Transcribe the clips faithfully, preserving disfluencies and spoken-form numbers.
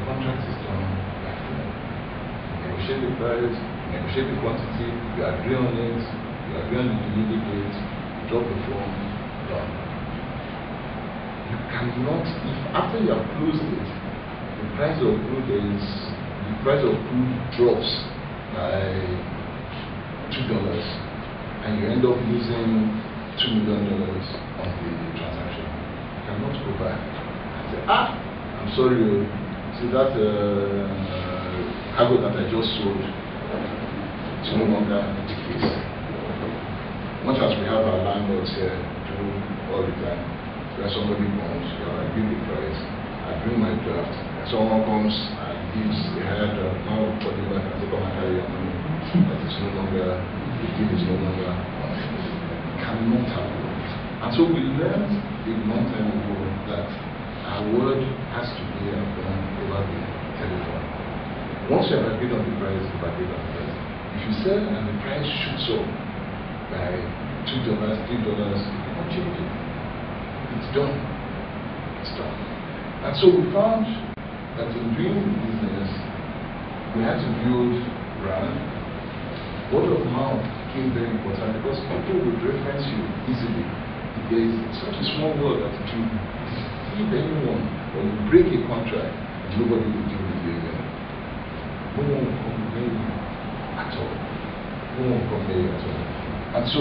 contract is done by phone. You negotiate the price, you negotiate the quantity, you agree on it, you agree on the delivery date, you drop the phone, done. You cannot, if after you have closed it, the price of crude is, the price of crude drops by two dollars, and you end up losing two million dollars on the transaction. You cannot go back and say, ah, I'm sorry, see that uh, cargo that I just sold, it's no longer the case. Much as we have our landlords here do all the time, where somebody comes, you know, I give the price, I bring my draft, and someone comes and gives a higher draft, now for the back and say, come and carry your money. That is no longer, the deal is no longer on it. It cannot happen. And so we learned a long time ago that our word has to be done over the telephone. Once you have agreed on the price, you've agreed on the price. If you sell and the price shoots up by two dollars, three dollars, you cannot change it. It's done. It's done. And so we found that in doing business, we had to build brand. Word of mouth became very important because people would reference you easily. There is such a small world that if you deceive anyone or you break a contract, nobody will deal with you again. No one will come near you at all. No one will come near you at all. And so,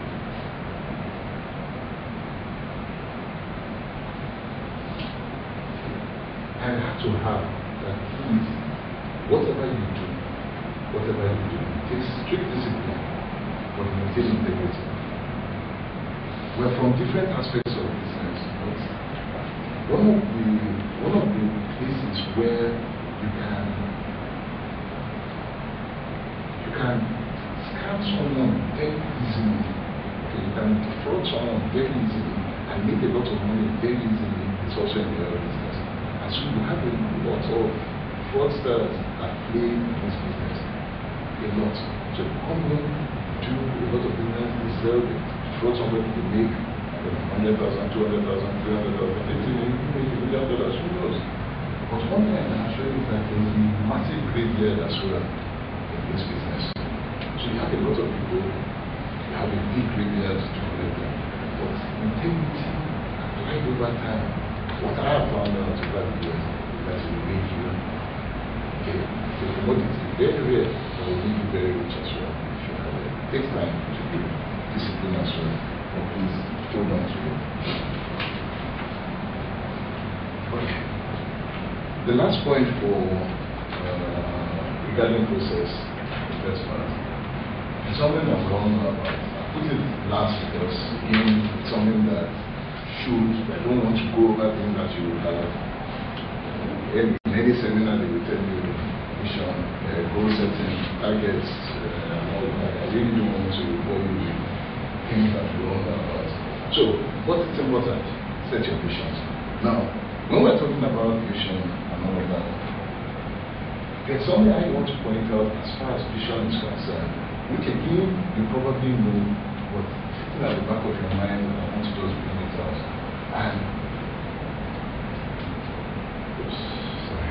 I have to have that please, whatever you do, whatever you do, it takes strict discipline, but maintain integrity. We're from different aspects of business, but one of the one of the places where you can you can scam someone very easily, okay, you can defraud someone very easily and make a lot of money very easily, it's also in the oil business. And so you have a lot of fraudsters that play in this business. A lot. So you come in, do a lot of business, they sell, they fraud somebody to make one hundred thousand, two hundred thousand, three hundred thousand, fifty million, make a million dollars, who knows? But one thing I can assure you is that there is a massive graveyard as well in this business. So you have a lot of people, you have a big graveyard to collect them. But integrity applied over time. What I have found out over the years is that it will make you, okay, the commodity very rare, but will make you very rich as well. If you have it. It takes time to be discipline as well, but please hold on to it. Okay. The last point for uh, regarding process investment is something I'm wrong about. I put it last because in something that should, I don't want to go over things that you will have. In any seminar they will tell you mission, uh, goal setting, targets, uh, all that. I really don't want to bore you with things that you don't know about. So, what is important? Set your visions. Now, when we're talking about vision and all of that, there's something I want to point out as far as vision is concerned, which again, you probably know, but sitting at the back of your mind, I want to just bring it out. And, oops, sorry.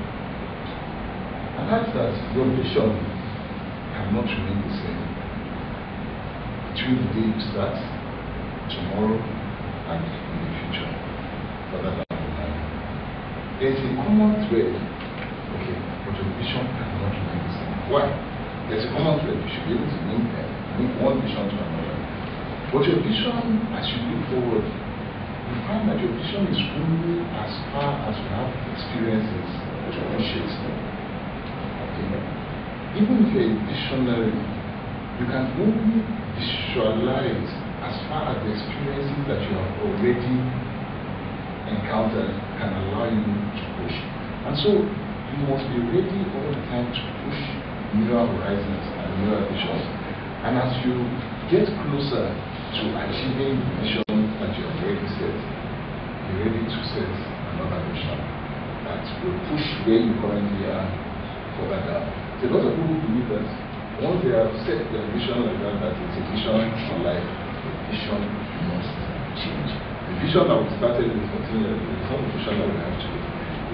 And that's that your vision cannot remain the same between the day you start, tomorrow, and in the future, further down the line. There's a common thread, okay, but your vision cannot remain the same. Why? There's a common thread. You should be able to link them, link one vision to another. But your vision, as you look forward, you find that your vision is only as far as you have experiences to push it. Okay. Even if you're a visionary, you can only visualize as far as the experiences that you have already encountered can allow you to push. And so you must be ready all the time to push newer horizons and newer visions. And as you get closer to achieving the vision that you have already set, be ready to set another vision that will push where you currently are further down. So a lot of people believe that once they have set their vision like that, that it's a vision for life, the vision must change. The vision that we started with fourteen years ago is not the vision that we have today. The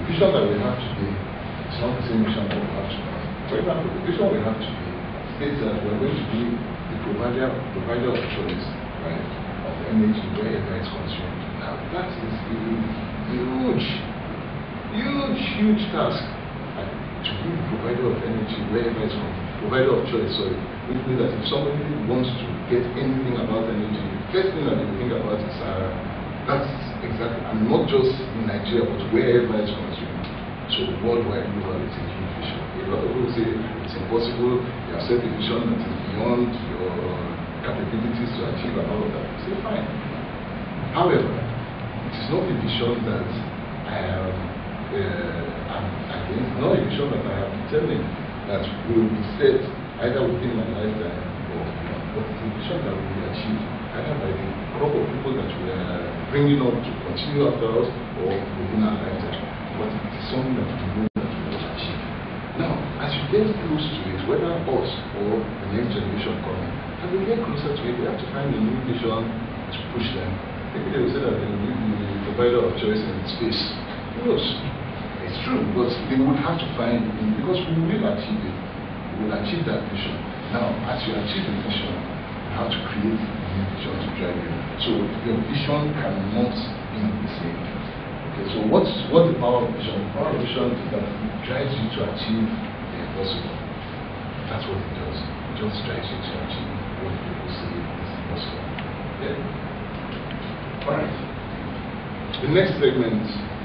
vision that we have today is not the same vision that we have tomorrow. For example, the vision we have today states that we're going to be the provider, provider of choice, right, of energy wherever it's consumed. Now, that is a huge, huge, huge task. Like, to be the provider of energy wherever it's consumed, provider of choice, sorry, which means that if somebody wants to get anything about energy, the first thing that they think about is Sahara. That's exactly, and not just in Nigeria, but wherever it's consumed. So worldwide, global, it's a huge vision. A lot of people say it's impossible, you have set a vision that is beyond your capabilities to achieve and all of that. I say fine. However, it is not a vision that I am uh, I'm against, not a vision that I have determined that will be set either within my lifetime or beyond, but it's a vision that will be achieved either by the crop of people that we are bringing up to continue after us or within our lifetime. But it is something that we know that we will achieve. Now, as you get close to it, whether us or the next generation coming, as we get closer to it, we have to find a new vision to push them. Maybe they will say that they will be the provider of choice in space. Who knows? It's true, but they would have to find it, because we will achieve it. We will achieve that vision. Now, as you achieve the vision, you have to create a new vision to drive you. So your vision cannot be the same. Okay, so what's what the power of vision? The power of vision is that it drives you to achieve the impossible. That's what it does. It just drives you to achieve what people say is impossible. Yeah. Alright. The next segment,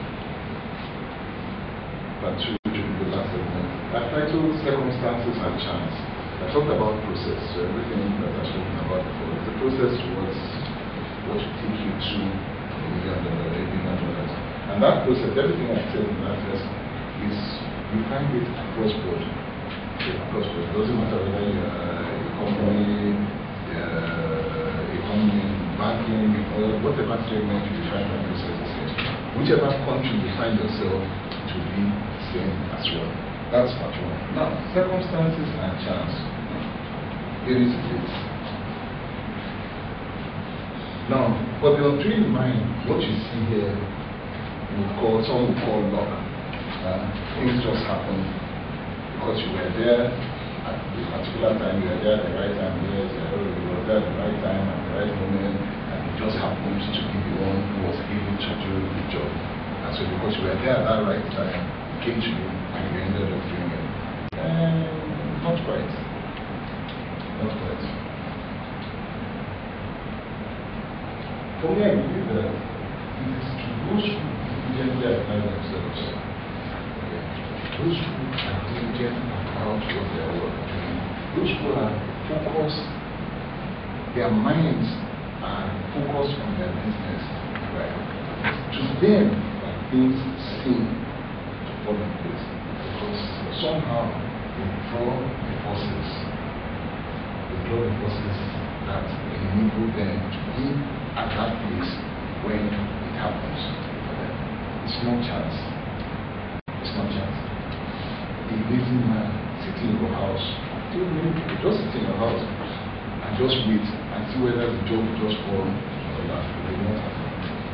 part two, should be the last segment. I titled Circumstances and Chance. I talked about process, so everything that I've spoken about before. The process was what will take you to a million dollars, a billion dollars. And that process, everything I said in that first is you find it across board. Okay, across board. It doesn't matter whether you're a company, uh, a company, banking, or whatever segment you find that process is in. Whichever country you find yourself, it will be the same as well. That's part one. Now, circumstances and chance. Here is it. Now, for the untrained mind, what you see here, would call, some would call luck. Uh, things just happen because you were there at a particular time, you were there at the right time, yes, you were there at the right time, at the right moment, and it just happened to be the one who was able to do the job. And so because you were there at that right time, it came to you and you ended up doing it. And not quite. Not quite. For me, I believe that it is to those who diligently apply themselves, okay, those who are diligent about what they are doing, those who are focused, their minds are focused on their business, right? To them, things seem to fall in place because somehow they draw the forces, they draw the forces that enable them to be at that place when it happens. It's no chance. It's no chance. A lazy man sitting in your house, just sit in your house and just wait and see whether the job will just fall or not. It will not happen.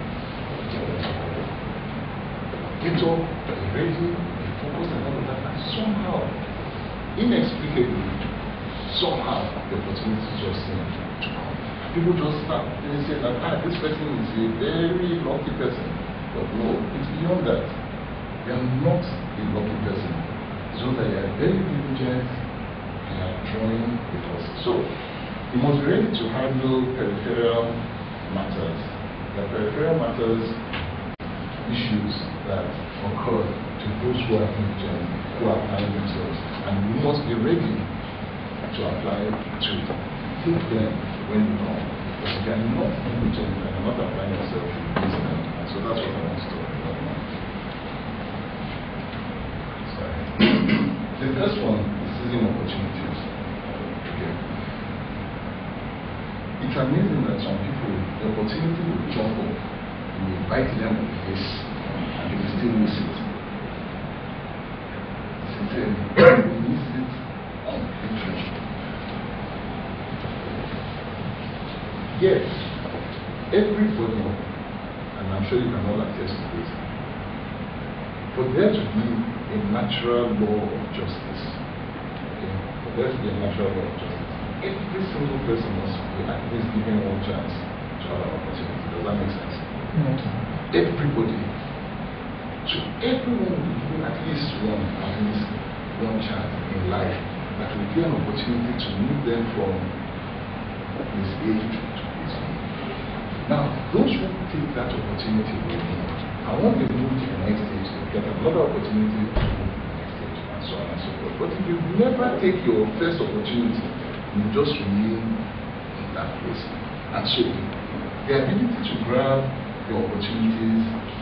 Get up, be ready, be focused and all of that, and somehow, inexplicably, somehow the opportunity just seems to come. People just start, they say that ah, this person is a very lucky person. But no, it's beyond that. They are not a lucky person. It's just that they are very diligent and are drawing the forces. So, you must be ready to handle peripheral matters. The peripheral matters, issues that occur to those who are diligent, who are applying themselves. And you must be ready to apply to take them when you come. But if you are not diligent and you are not applying yourself, you miss them. So that's what I want to talk about now. Sorry. The first one is seizing opportunities. Okay. It's amazing that some people, the opportunity will jump up, you invite them on the face, and they will still miss it. They will miss it completely. Yes, everybody, and I'm sure you can all attest to this, for there to be a natural law of justice, okay, for there to be a natural law of justice, every single person must be at least given one chance to have an opportunity. Does that make sense? Mm-hmm. Everybody. So everyone will be given at least one, at least one chance in life that will be an opportunity to move them from this age to this age. Now, those who take that opportunity will move. And when they move to the next stage, they get another opportunity to move to the next stage, and so on and so forth. But if you never take your first opportunity, you just remain in that place. And so, the ability to grab the opportunities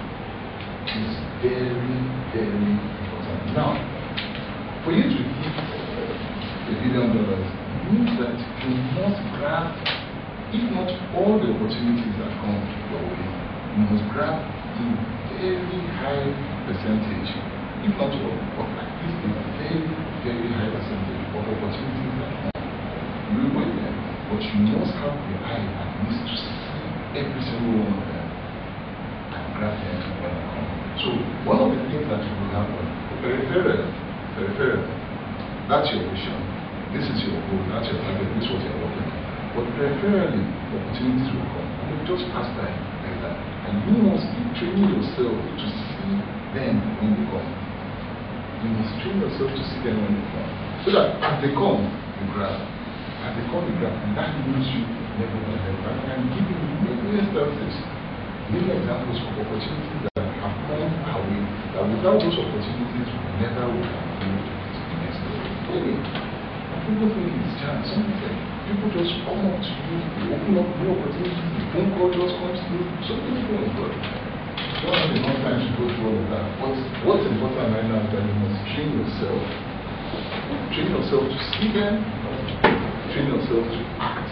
is very, very important. Now, for you to hit a billion dollars means that you must grab, if not all the opportunities that come your way, you must grab a very high percentage, if not all, but at least a very, very high percentage of opportunities that come. You will win them, but you must have the eye at least to see every single one of them and grab them when they come. So one of the things that will happen, peripheral, peripheral, that's your vision, this is your goal, that's your target, this is what you're working on. But peripherally, opportunities will come, and you just pass by like that. And you must be training yourself to see them when they come. You must train yourself to see them when they come. So that as they come, you grab. As they come, you grab. And that moves you level by level. And I can give you many instances, many examples of opportunities that have come our way, that without those opportunities, we never would have moved to the next level. Really, and people think it's chance. Something people just come up to you, they open up new opportunities, the phone call just comes through, so many things. But you don't have enough time to go through all of that. What's, what's important right now is that you must train yourself. Train yourself to see them, train yourself to act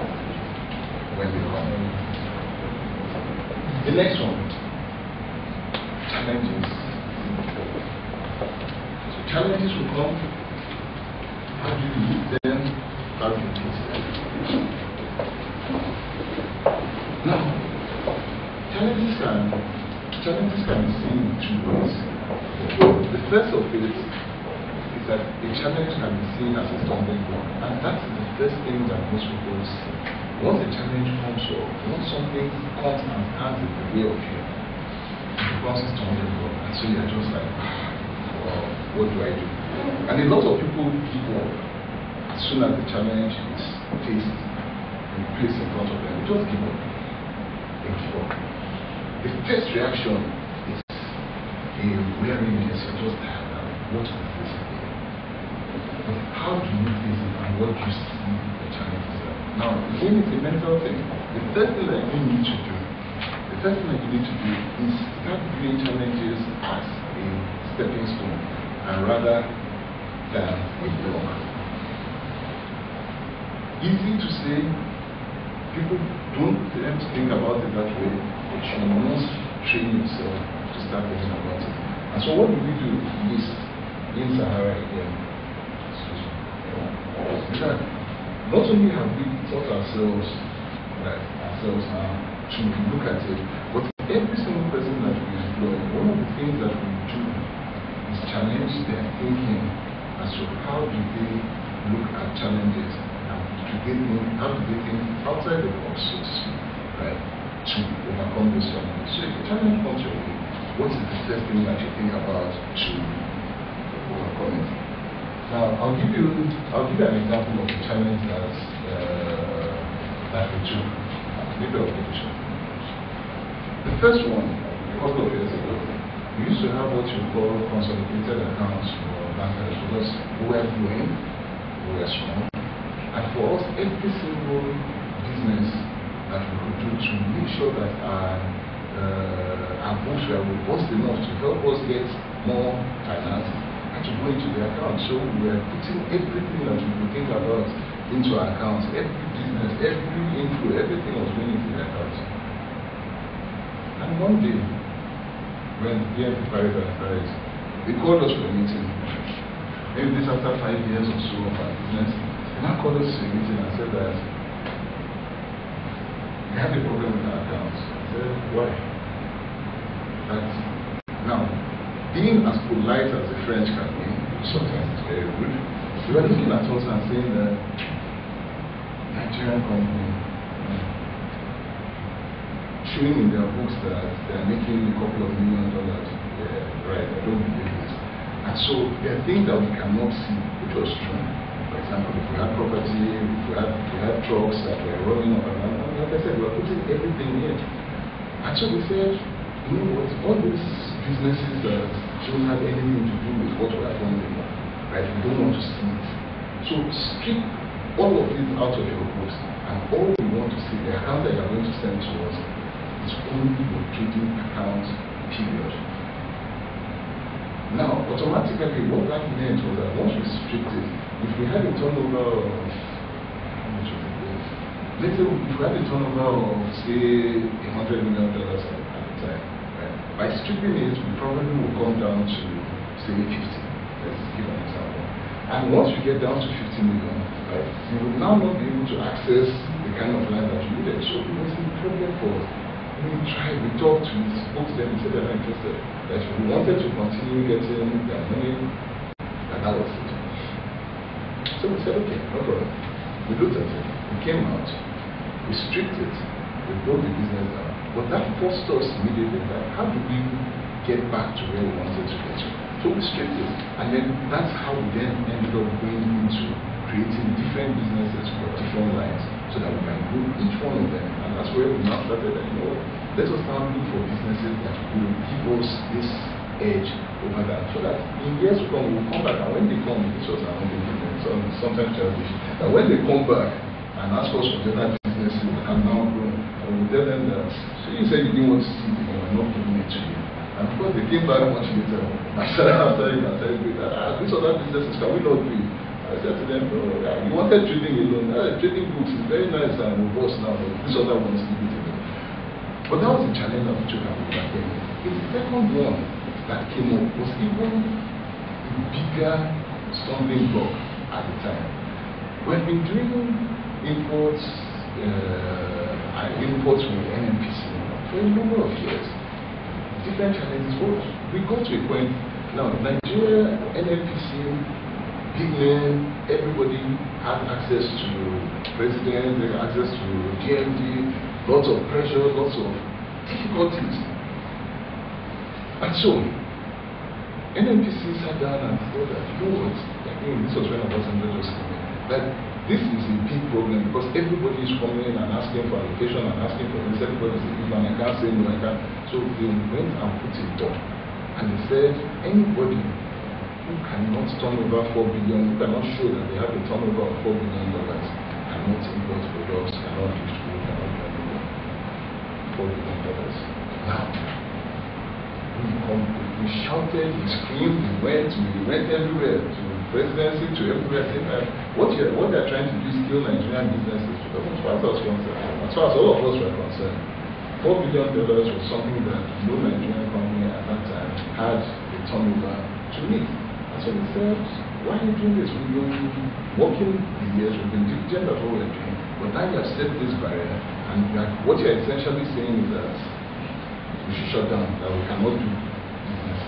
when they come. The next one, challenges. So challenges will come. How do you meet them? How do you meet them? Now, challenges can challenges can be seen in two ways. The first of it is that a challenge can be seen as a stumbling block, and that's the first thing that most people see. Once a challenge comes up, once something comes and stands in the way of you, it becomes a stumbling block, and so you're just like, wow, what do I do? And a lot of people give up as soon as the challenge is faced and placed in front of them. They just give up. They give up. The first reaction is a weariness, you're just tired now. What is this again? But how do you face it and what do you see the challenges are? Now, again, it's a mental thing. The first thing that you need to do, the first thing that you need to do is start viewing challenges as a stepping stone and rather than a block. Easy to say, people don't tend to think about it that way, but you must train yourself to start thinking about it. And so what do we do is, in Sahara again, is that not only have we taught ourselves, like ourselves now, to look at it, but every single person that we employ, one of the things that we do is challenge their thinking as to how do they look at challenges. Do they think, how do they think outside the box, so to speak, right, to overcome those challenges? So if a challenge comes your way, what is the first thing that you think about to overcome it? Now, I'll give you, I'll give you an example of a challenge that, uh, that we took, maybe I'll give you. The first one, a couple of years ago, we used to have what you call consolidated accounts for bankers because we were growing, we were small. And for us, every single business that we could do to make sure that our, uh, our books were robust enough to help us get more finance had to go into the account. So we were putting everything that we could think about into our accounts. Every business, every info, everything was going into the account. And one day, when B N P Paribas started, they called us for a meeting. Maybe this after five years or so of our business. And I called us to a meeting and said that we have a problem with our accounts. I said, why? That now, B being as polite as the French can be, sometimes it's very rude. They were looking at us and saying that Nigerian company, showing in their books that they are making a couple of million dollars. Yeah, right, I don't believe this. And so there are things that we cannot see, which was true. For example, if we had property, if we had, if we had trucks that were rolling up and down, like I said, we are putting everything in. And so we said, you know what, all these businesses that don't have anything to do with what we are doing anymore, right? We don't want to see it. So strip all of it out of your books, and all we want to see, the account that you are going to send to us, is only your trading account, period. Now, automatically, what that meant was that once we stripped it, if we had a turnover of, how much was it? Let's say if we had a turnover of, say, a hundred million dollars at, at the time, right? By stripping it, we probably will come down to, say, fifty. Let's give an example. And once we get down to fifty million, right, we will now not be able to access the kind of land that you needed. So it was a problem for us. We tried, we talked to spoke to them, we said they're not interested. That if we wanted to continue getting their money, and that was it. So we said, okay, no problem. We looked at it, we came out, we stripped it, we broke the business down. But that forced us immediately that how do we get back to where we wanted to get to? So we stripped it, and then that's how we then ended up going into creating different businesses for different lines, so that we can grow each one of them. And that's where we now started that, you know, let us now look for businesses that will give us this edge over that, so that in years to come, we will come back, and when they come, this was our own business, so sometimes childish, and when they come back and ask us for the other businesses that have now grown, I will tell them that, so you said you didn't want to see it, and we're not giving it to you. And of course, they came back much later, after after you can celebrate that, ah, these other businesses, can we not do it? I said to them, no, you wanted trading alone. Uh, trading books is very nice and robust now, but this other one is leave it alone. But that was the challenge that we took up back then. The second one that came up was even a bigger stumbling block at the time. We've been doing imports, uh, and imports with N M P C for a number of years. Different challenges. But we got to a point now, Nigeria, N M P C, big men, everybody had access to president, they had access to D M D, lots of pressure, lots of difficulties. And so, N M P C sat down and thought that, you know what, I think this was when Obasanjo just came in, that this is a big problem because everybody is coming in and asking for allocation and asking for this, everybody is saying, I can't say no, I can't. So they went and put it down. And they said, anybody who cannot turn over four billion, who cannot show that they have a turnover of four billion dollars, cannot import products, cannot lift food, cannot do anything. Four billion dollars. Now, we, come, we shouted, we screamed, we went, we went everywhere, to presidency, to everywhere, saying that what you're, what they're trying to do is kill Nigerian businesses. Because as far as I was concerned, as far as all of us were concerned, four billion dollars was something that no Nigerian company at that time had a turnover to meet. So we said, why are you doing this? We've been working the years, we've been diligent at what we're doing, but now you have set this barrier, and that what you're essentially saying is that we should shut down, that we cannot do business.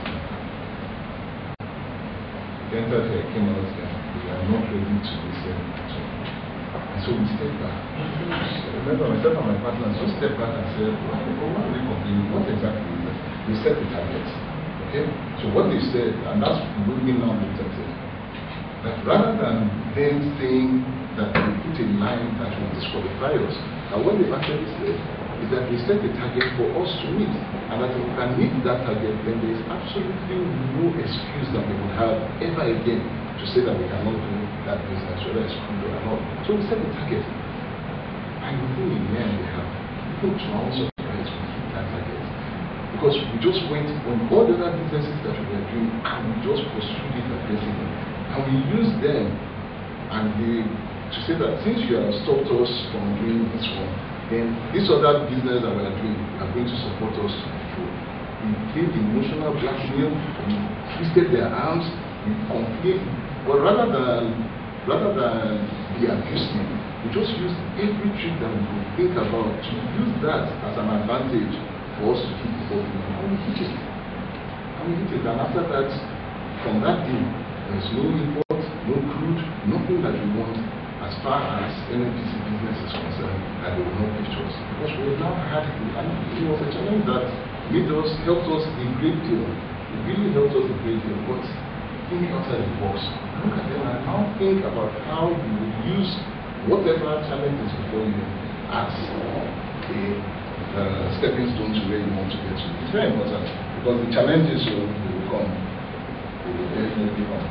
The entire here came out there, we are not ready to listen at all. And so we stepped back. Remember, myself and my partners just stepped back and said, well, what are we complaining? What exactly is it? We set the target. Okay? So what they said, and that's what we now looked at it, that rather than them saying that they put a line that will disqualify us, and what they actually said is that they set a target for us to meet, and that if we can meet that target, then there is absolutely no excuse that we would have ever again to say that we cannot do that business, whether it's crude or not. So we set the target, and within a year and a half, people to our surprise, we hit that target. Because we just went on all the other businesses that we were doing and we just pursued it aggressively. And we used them and they to say that since you have stopped us from doing this one, then this other business that we are doing, you are going to support us to the full. We played emotional blackmail, we twisted their arms, we complained. But rather than rather than be abusive, we just used every trick that we could think about to use that as an advantage for us to hit the ball, and we hit it. And we hit it. And after that, from that day, there's no import, no crude, nothing that we want as far as N N P C business is concerned, that they will not give to us. Because we have now had, and it was a challenge that made us, helped us a great deal. It really helped us a great deal. But think outside the box. Look at them and now think about how you will use whatever challenge is before you as a uh, stepping stone to where you want to get to. It's very important because the challenges will, will come. They will definitely come.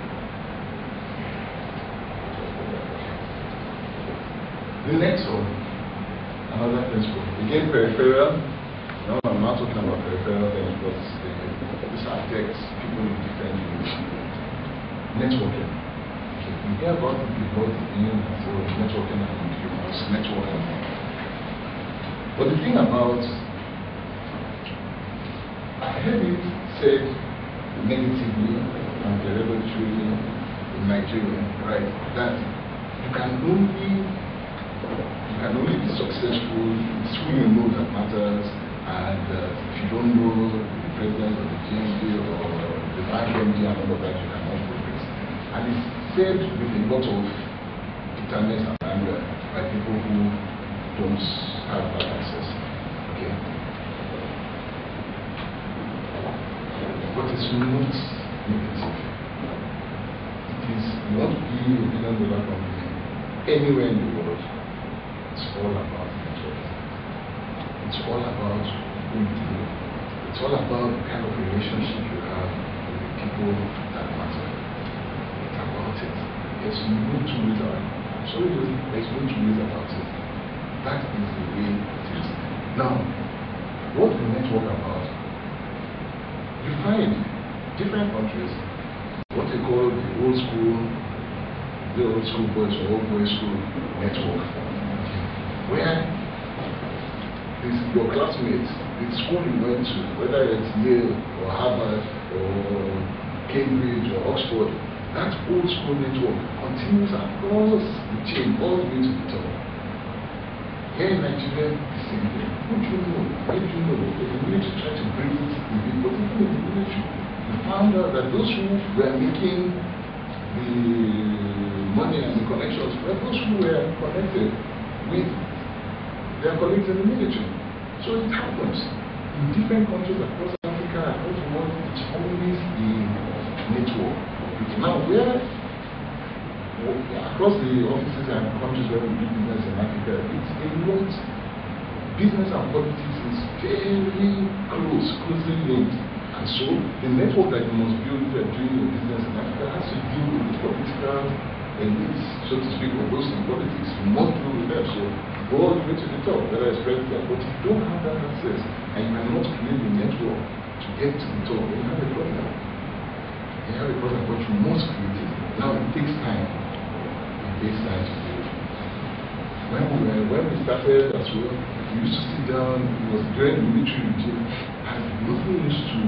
The next one, another principle. Again, peripheral. No, I'm not talking about peripheral things, but this affects people in different ways. Networking. Okay. You hear about it because you know, so networking and you must networking. But the thing about, I heard it said negatively and derogatory in Nigeria, right? That you can only you can only be successful. It's who you know that matters. And uh, if you don't know the president of the G M D or the bank M D and all of that, you cannot progress. And it's said with a lot of bitterness and anger by people who don't have that access. Okay. But it's not negative. It is, you want to be a billion dollar company anywhere in the world, it's all about networking. It's all about who you know. It's all about the kind of relationship you have with the people that matter. It's about it. There's no two ways about it. I'm sorry, there's no two ways about it. That is the way it is. Now, what we network about, you find different countries, what they call the old school, the old school boys or old boys school network, where this, your classmates, the school you went to, whether it's Yale or Harvard or Cambridge or Oxford, that old school network continues across the chain all the way to the top. Here in Nigeria, the same thing. Don't you know? Why do you know? The village try to bring it in the but even in the village, we found out that those who were making the money and the connections were those who were connected with their colleagues in the military. So it happens in different countries across Africa, across the world. It's always a network. Now, where across the offices and countries where we do business in Africa, it's a lot. Business and politics is very close, closely linked. And so the network that you must build if you're doing your business in Africa has to deal with the political elites, so to speak, of those in politics. You must deal with them. So go all the way to the top, whether it's president. But if you don't have that access and you cannot create a network to get to the top, you have a problem. You have a problem, but you must create it. Now it takes time. It takes time to do it. When we were, when we started as well, we used to sit down, it was during the military regime, and nothing used to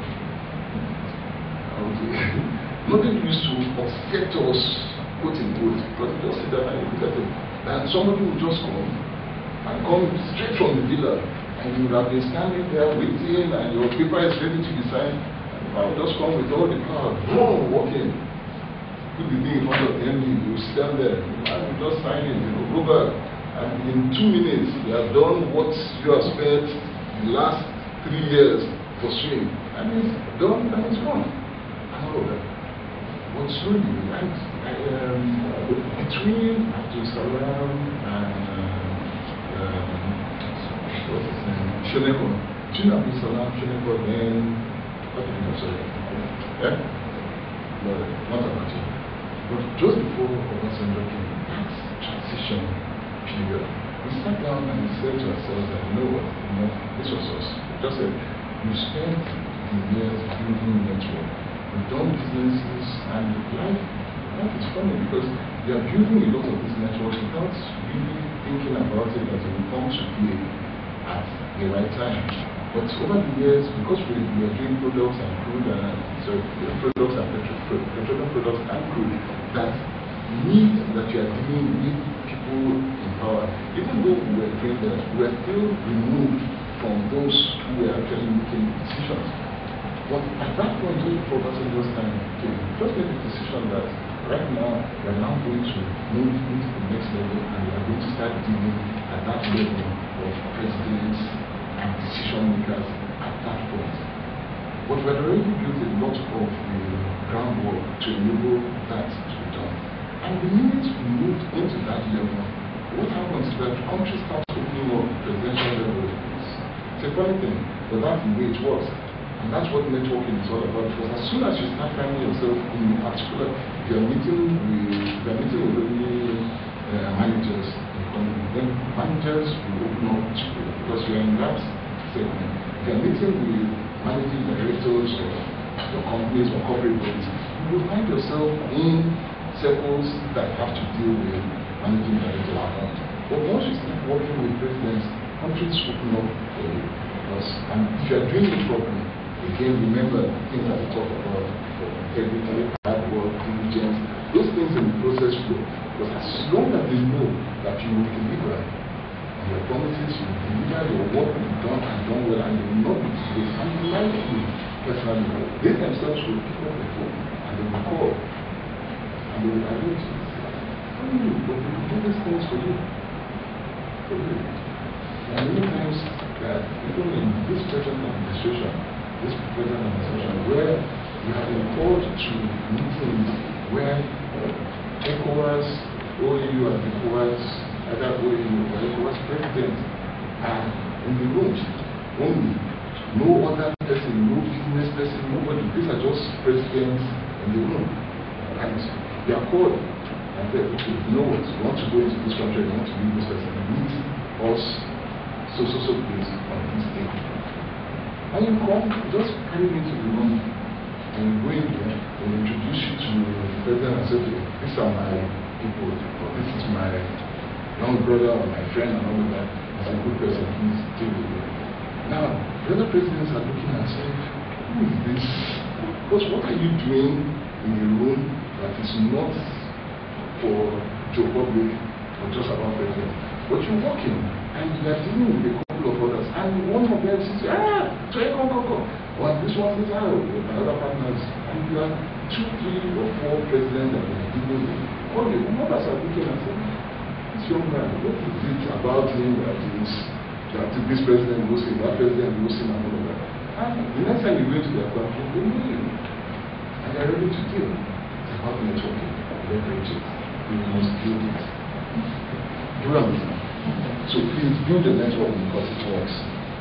I would say, nothing used to upset us, quote unquote, because we just sit down and look at it. And somebody would just come and come straight from the villa, and you would have been standing there waiting, and your paper is ready to be signed. I would just come with all the power, boom, walk in, put the thing in front of the M D, you stand there, and you just sign it, you know, go back, and in two minutes, you have done what you have spent the last three years pursuing, and it's done, and it's gone, and all of that. But slowly, right, I, um, between Abdul Salam and uh, um, what's his name, Shoneko, between Abdul Salam, Shoneko, then what did you say? Yeah? No, not about it. But just before Obasanjo came, that transition period, we sat down and we said to ourselves that, you know what, you know, this was us. We just said, we spent the years building network. We've done businesses, and life, life is funny because we are building a lot of these networks without really thinking about it as it will come to play at the right time. But over the years, because we, we are doing products and crude and sorry, products and petro, petroleum products and crude that need that you are dealing with people in power, even though we were doing that, we are still removed from those who were actually making decisions. But at that point, when Obasanjo's time came, just made the decision that right now, we are now going to move into the next level and we are going to start dealing at that level of presidents and decision makers at that point. But we had already built a lot of the groundwork to enable that to be done. And the minute we moved into that level, what happens is that the country starts opening up presidential level. It's a funny thing, but that's the way it works. And that's what networking is all about. Because as soon as you start finding yourself in a particular, if you're meeting with, if you're meeting with only uh, managers, then managers will open up to you because you're in that segment. If you're meeting with managing directors or your companies or corporate bodies, you will find yourself in circles that have to deal with managing directors. But once you start working with presidents, countries open up for you. Because, and if you're doing it properly, again, remember things that we talk about, integrity, hard work, diligence, those things in the process flow. Because as long as they know that you will deliver on your promises, you will deliver your work will be done and done well, and you will not be disgraced, and you like you personally, they themselves will pick up the phone and they will call and they will arrange it. How do you? But they will do these things for you. For you. There are many times that even in this present administration, this present administration, where we have been called to meetings where ECOWAS, O A U and ECOWAS, either O A U or ECOWAS president are in the room only. No other person, no business person, nobody. These are just presidents in the room. And they are called and they okay, you know what, you want to go into this country, you want to meet this person, meet us so so so place on this day. And you come, just carry me to the room and you go in there and introduce you to the president and say, okay, these are my people, or this is my young brother or my friend and all of that. As a good person, please deal with me. Now, the other presidents are looking and saying, who is this? Because what are you doing in a room that is not for Joe Public or just about president? But you're working and you are dealing with a couple of others, and one of them says, ah, try come, come, come. Or this one says, ah, with my other partners. And you have two, three, or four presidents that are dealing with. All the others are looking and saying, this young man, what is it about him that is that this president goes in, that president goes in, and all of that. And the next time you go to their country, they know you. And they're ready to deal. It's about networking, leverage it. You must build it. Do you understand? So please build a network because it works.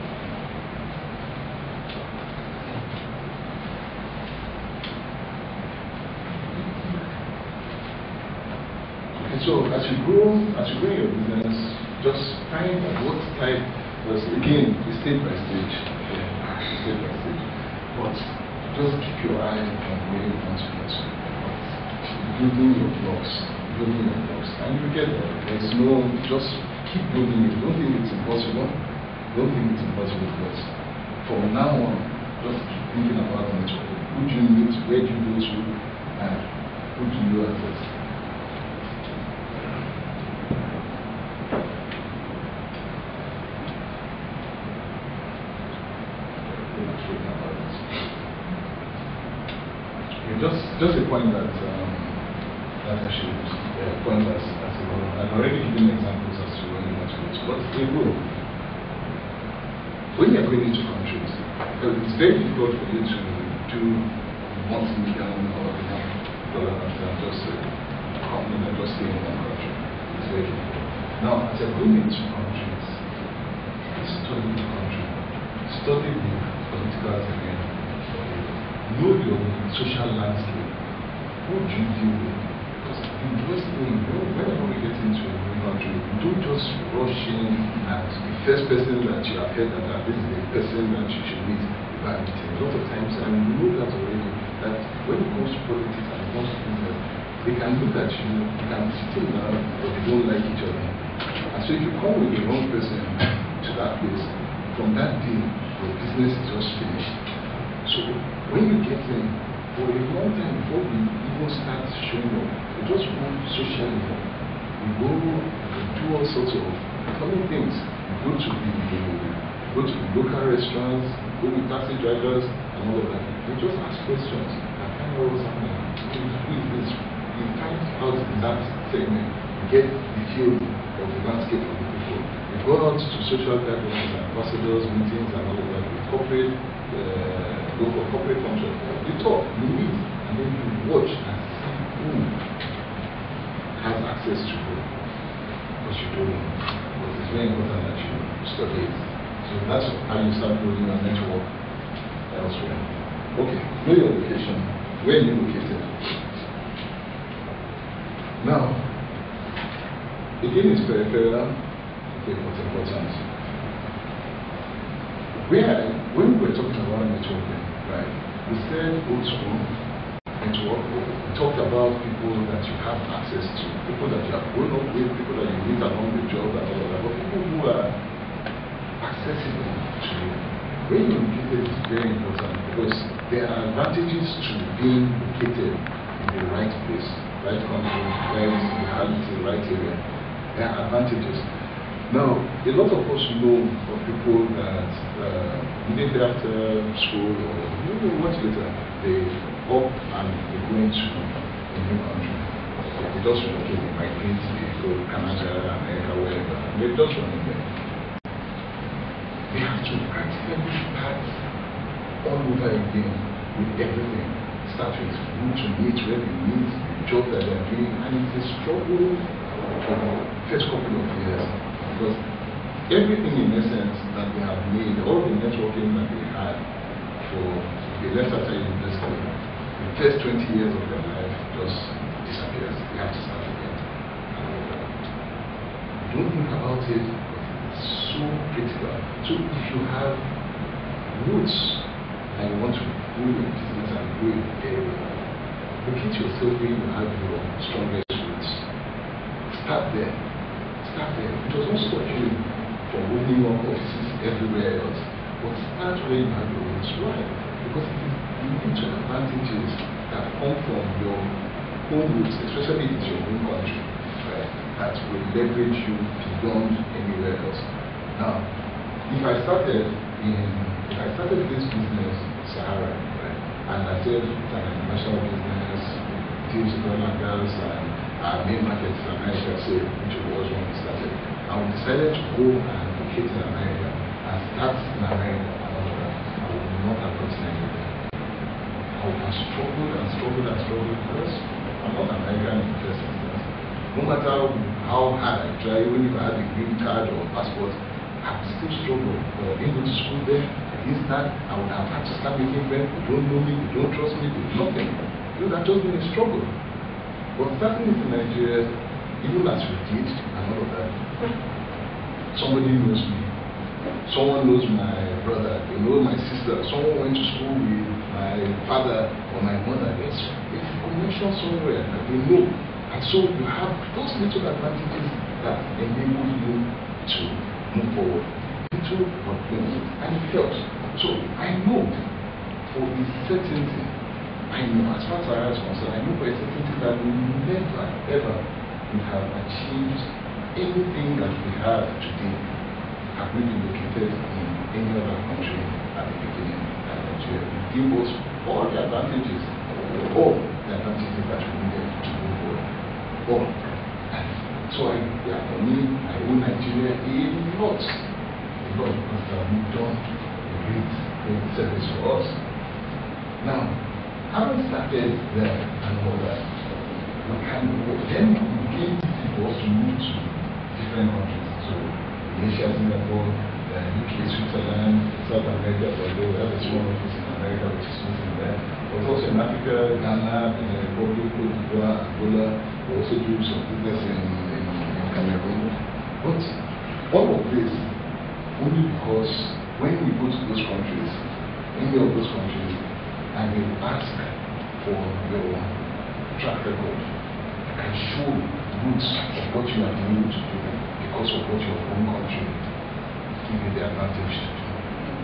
Okay, so as you grow, as you grow your business, just find out what type. Because again, it's stage by stage, okay, stage by stage. But just keep your eye on where you want to get to. Building your blocks, building your blocks, and you get there. There's no, just keep building it. Don't think it's impossible. Don't think it's impossible because from now on, just keep thinking about the network. Who do you meet? Where do you go to? And who do you assist? Just, just a point that um, that I should uh, point as, as a role. I've already given examples as to when you want to go to, but a role. When you're going into countries, because it's very difficult for you to do multi-million or billion dollar and just a company that just stay in one country. It's very difficult. Now, as you're going into countries, study the country, study the political agreement. Know your social landscape. Who do you deal with? Because the worst thing, whenever we get into a new country, you don't just rush in and the first person that you have heard that, that this is the person that you should meet. You are meeting. A lot of times, and you know that already, that when it comes to politics and it comes to business, they can look at you, they can sit in down, but they don't like each other. And so if you come with the wrong person to that place, from that day, your business is just finished. So when you get in, for a long time before we even start showing up, we just go socially. We go, we do all sorts of funny things. We go to the, go to the local restaurants, go with taxi drivers, and and all of that. You just ask questions and find out what's happening. Who is this? You find out in that segment, you get the feel of the landscape of the people. You go out to social gatherings, ambassadors, meetings, and all of that with corporate, uh, go for corporate functions. You talk, you meet, and then you watch and see who has access to who. Because you don't know. But it's very important that you study it. So that's how you start building your network elsewhere. Okay, know your location. Where are you located? Now, again, it's peripheral, okay, what's important. Where, when we were talking about networking, right, we said old school network. We talked about people that you have access to, people that you have grown up with, people that you meet along the job and all of that, but people who are accessible to you. Where you're located is very important because there are advantages to being located in the right place, right country, right locality, right area. There are advantages. Now, a lot of us know of people that uh, immediately after school or maybe much later, they up and they go into a new country. They just relocate, they migrate, they go to Canada, America, wherever, and they just run in there. They have to practically start all over again with everything. Start with who to meet, where they meet, the job that they're doing, and it's a struggle for the first couple of years. Because everything in essence that they have made, all the networking that they had for the left after university, the first twenty years of their life just disappears. They have to start again. Don't think about it. So critical. So if you have roots and you want to grow your business and grow your area, locate yourself where you have your strongest roots. Start there. Start there. It does not stop you from opening up offices everywhere else, but start where you have your roots. Why? Because it is the advantages that come from your own roots, especially in your own country, right, that will leverage you beyond anywhere else. Now, if I started in, if I started this business, Sahara, right, and I said it's an international business, deals with oil and gas, and our main market is America, say, which it was when we started, and we decided to go and locate in America and start in America and all of that, I would not have gotten anywhere. I would have struggled and struggled and struggled because I'm not American in the first instance. No matter how hard I try, even if I had a green card or passport, I would still struggle. Or I didn't go to school there, I didn't start, I would have had to start making friends. They don't know me, they don't trust me, they do nothing. It would have just been a struggle. But starting in Nigeria, even as we did and all of that, somebody knows me. Someone knows my brother, they know my sister, someone went to school with my father or my mother. There's a connection somewhere that they know. And so you have those little advantages that enable you to move forward. Little but things, and it helps. So I know for a certainty, I know as far as I am concerned, I know for a certainty that we never ever would have achieved anything that we have today have we been located in any other country at the beginning than Nigeria. It gave us all the advantages, all the advantages that we needed to move forward. All. And so I, yeah, for me, I owe Nigeria a lot, a lot, because they have done a great, great service for us. Now, having started there and all that, we can then begin for us to move to different countries. So Asia, Singapore, uh, U K, Switzerland, South America, although we have a small office in America which is moving there. But also in Africa, Ghana, Benin Republic, Cote d'Ivoire, Angola, we also do some business in, in, in Cameroon. But all of this only because when we go to those countries, any of those countries, and they ask for your track record, and show roots of what you are doing to do because of what your own country give you the advantage to do.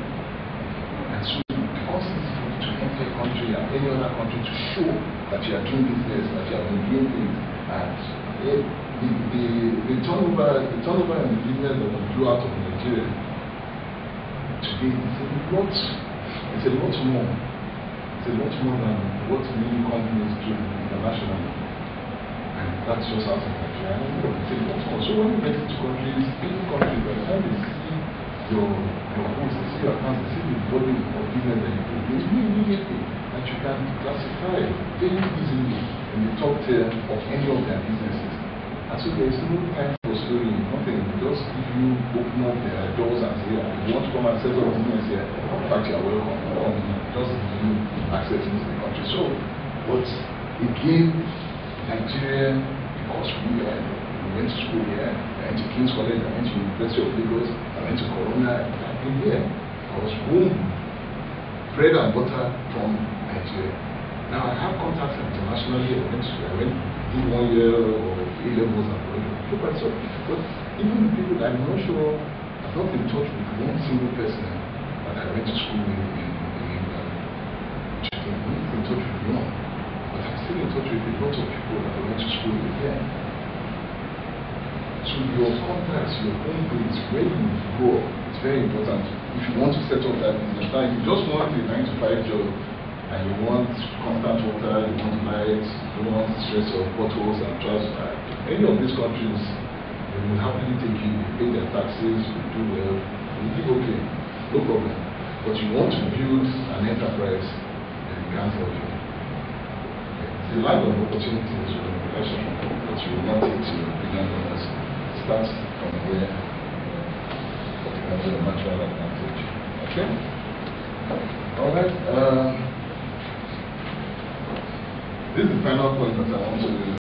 And so because it's good to enter a country and any other country to show that you are doing business, that you have been doing things, and it, the, the, the turnover the turnover in the business that we do out of Nigeria today is a lot It's a lot more. It's a lot more than what many companies do internationally. And that's just out of Nigeria. It's a lot more. So when you get into countries, any countries, by the time they see your your books, they see your accounts, they see the volume of business that you do, they see immediately that you can classify very easily in the top tier of any of their businesses. And so there is no time for story, nothing. Just if you open up their doors and say, if you want to come and set up a business here, in fact you are welcome. Um, just give you access into the country. So, but again, Nigeria, because we, uh, we went to school here, I went to King's College, I went to University of Lagos, I went to Corona, I've been here. I was home, bread and butter from Nigeria. Now I have contacts internationally. I went to, I went did one year of A levels and whatever. So, but even the people I'm not sure, I'm not in touch with one single person that I went to school with in, in England. I'm not in touch with one, but I'm still in touch with a lot of people that I went to school with here. So your contacts, your home base, where you go, it's very important. If you want to set up that business, now if you just want a nine to five job, and you want constant water, you want light, you don't want stress of bottles and transport. Any of these countries, they will happily take you, you pay their taxes, you do well, you live okay, no problem. But you want to build an enterprise, then we can't help you. It's a land of opportunities, but you will not take to billion dollars. Start from where you have a natural advantage. Okay? All right. Um, This is the final point that I want to